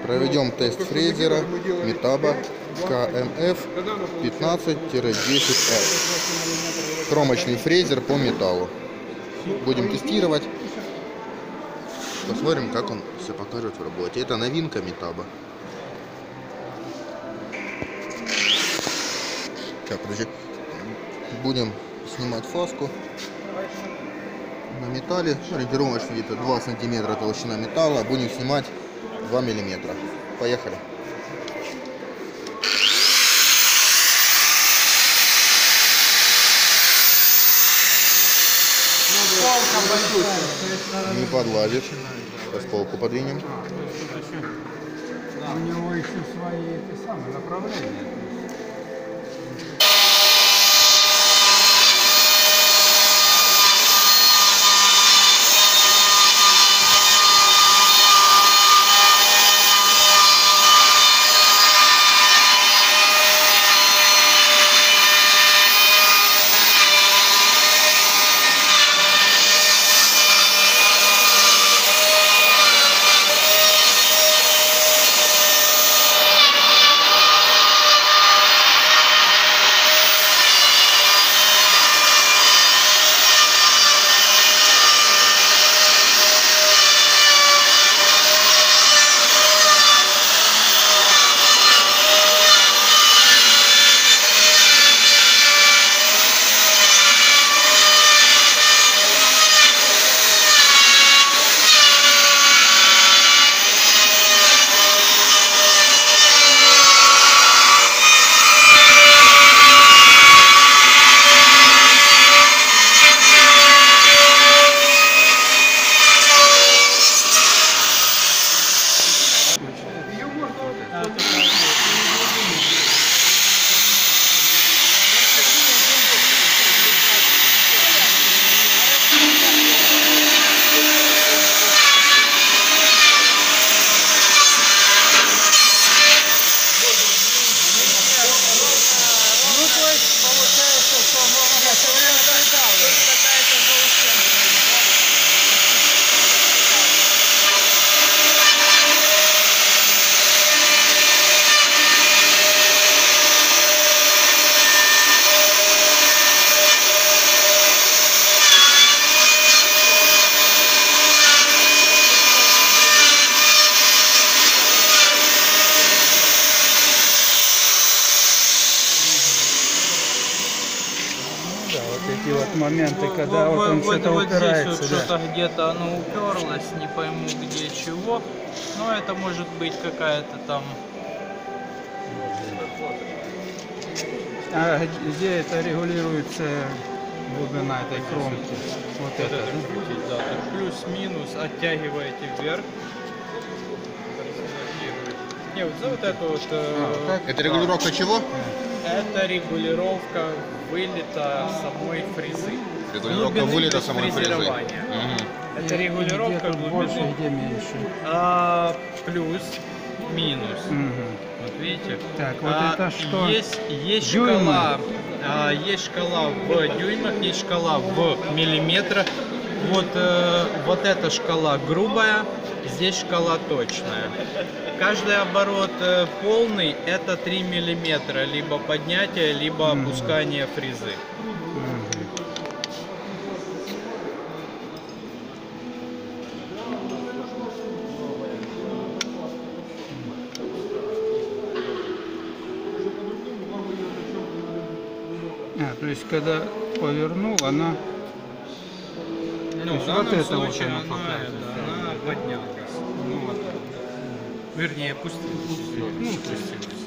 Проведем тест фрезера Metabo KMF 15-10F. Кромочный фрезер по металлу. Будем тестировать. Посмотрим, как он себя покажет в работе. Это новинка Metabo. Так, подожди. Будем снимать фаску на металле. Ориентировочно где-то 2 сантиметра толщина металла. Будем снимать 2 миллиметра. Поехали. Не подлазит. Сейчас полку подвинем. У него еще свои самые направления. Да, вот эти вот моменты, когда вот он что-то упирается. Здесь вот что-то где-то оно уперлось, не пойму где чего. Но это может быть какая-то там... А где это регулируется глубина этой кромки? Вот это, крутить, да. Плюс-минус оттягиваете вверх. Не, вот за вот это вот... Это регулировка чего? Это регулировка вылета самой фрезы. Регулировка вылета самой фрезы. Это регулировка где больше, где меньше. Плюс, минус. Вот видите? Так, вот это что? Есть шкала. Есть шкала в дюймах, есть шкала в миллиметрах. Вот эта шкала грубая, здесь шкала точная. Каждый оборот полный — это 3 миллиметра, либо поднятие, либо опускание фрезы. То есть когда повернул, она... Ну, в данном случае она поднялась. Вернее, опустилась. Ну, опустилась.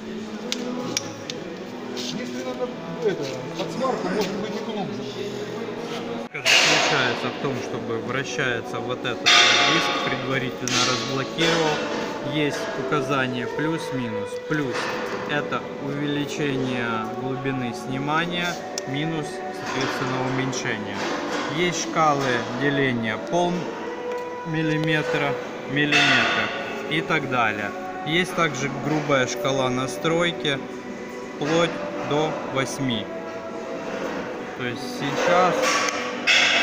Если надо под сварку, может быть и глубже. Заключается в том, чтобы вращается вот этот диск, предварительно разблокировал. Есть указание плюс-минус. Плюс — это увеличение глубины снимания, минус, соответственно, уменьшение. Есть шкалы деления полмиллиметра, миллиметр и так далее. Есть также грубая шкала настройки, вплоть до 8. То есть сейчас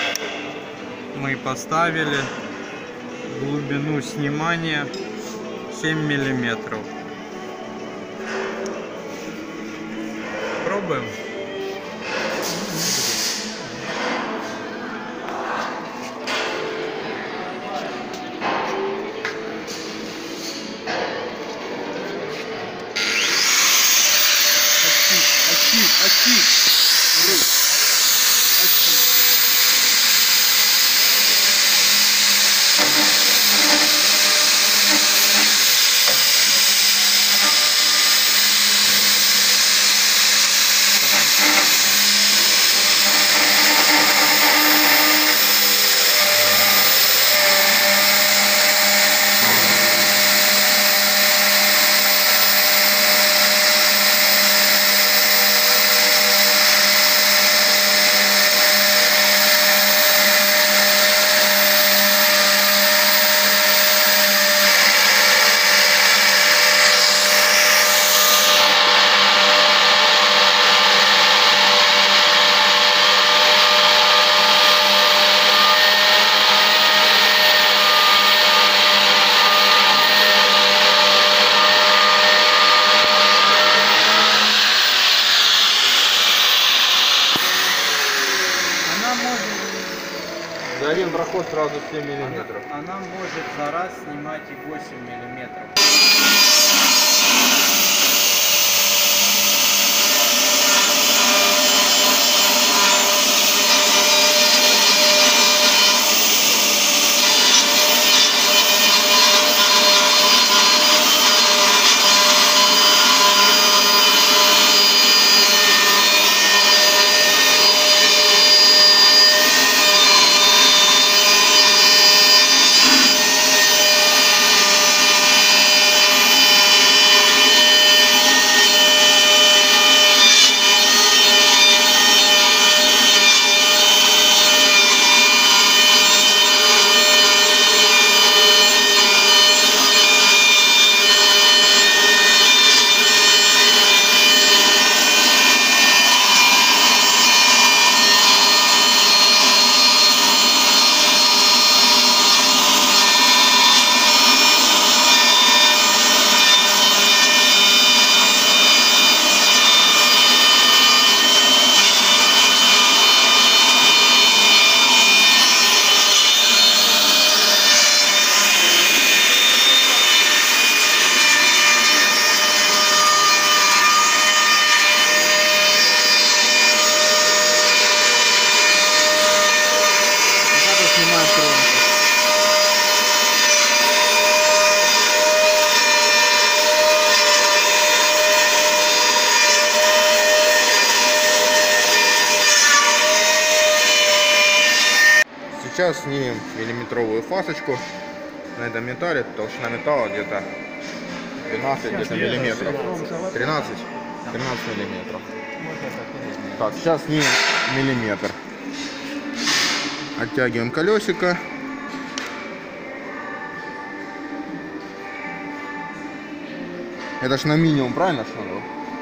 мы поставили глубину снимания 7 миллиметров. Пробуем. За один проход сразу 7 миллиметров. Она может за раз снимать и 8 миллиметров. Сейчас снимем миллиметровую фасочку на этом металле. Толщина металла где-то 12 миллиметров. 13 миллиметров. Так, сейчас снимем миллиметр. Оттягиваем колесико. Это ж на минимум, правильно, что надо?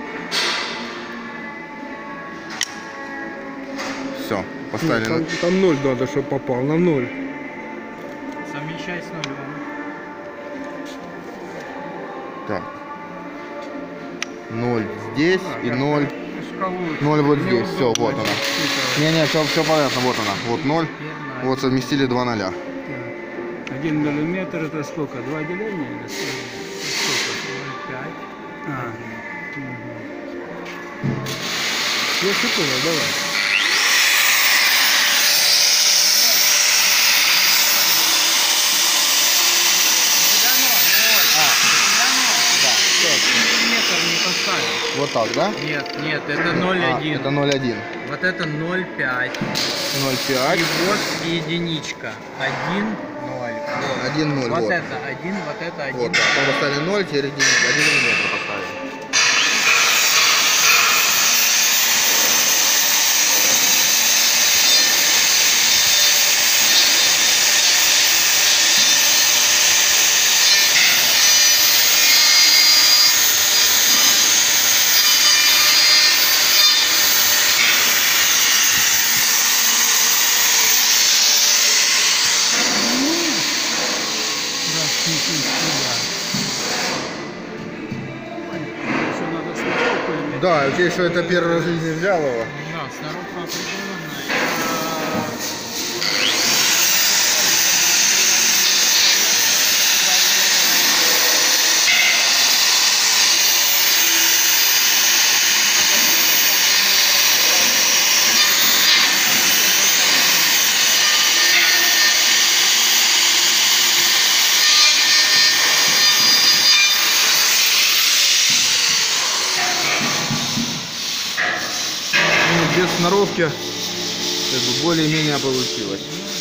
Все, поставили. Ну, там 0 надо, чтобы попал, на 0. Совмещай с нулем. Так. 0 здесь и 0. Шкалу. 0 вот здесь. Все, вот она. Не, все понятно, вот она. Вот 0. Вот совместили 2 ноля. 1 миллиметр это сколько? 2 деления или сколько? 0,5. А. Я все понял, давай. Вот так, да? Нет, это 0,1. Это 0,1. Вот это 0,5. 0,5. И вот единичка. 1, 0. 1, 0. Вот Вот. это 1, вот это 1. Вот так. Мы поставили 0, теперь 1 миллиметр поставили. Да, здесь что это первый раз в жизни взял его. Да, сноровка определенная. Ну, без сноровки как бы более-менее получилось.